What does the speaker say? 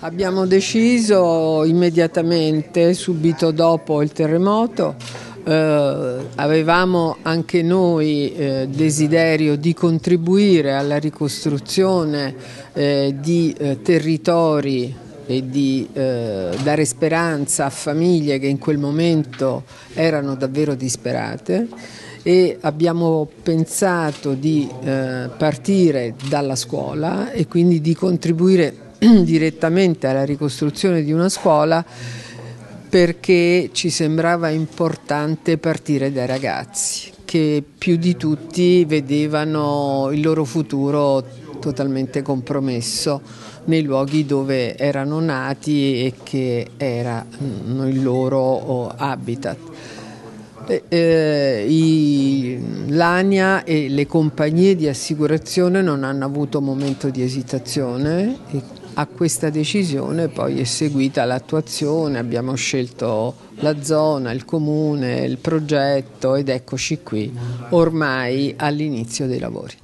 Abbiamo deciso immediatamente, subito dopo il terremoto, avevamo anche noi desiderio di contribuire alla ricostruzione di territori e di dare speranza a famiglie che in quel momento erano davvero disperate, e abbiamo pensato di partire dalla scuola e quindi di contribuire direttamente alla ricostruzione di una scuola, perché ci sembrava importante partire dai ragazzi che più di tutti vedevano il loro futuro totalmente compromesso nei luoghi dove erano nati e che erano il loro habitat. L'ANIA e le compagnie di assicurazione non hanno avuto momento di esitazione e a questa decisione poi è seguita l'attuazione. Abbiamo scelto la zona, il comune, il progetto ed eccoci qui ormai all'inizio dei lavori.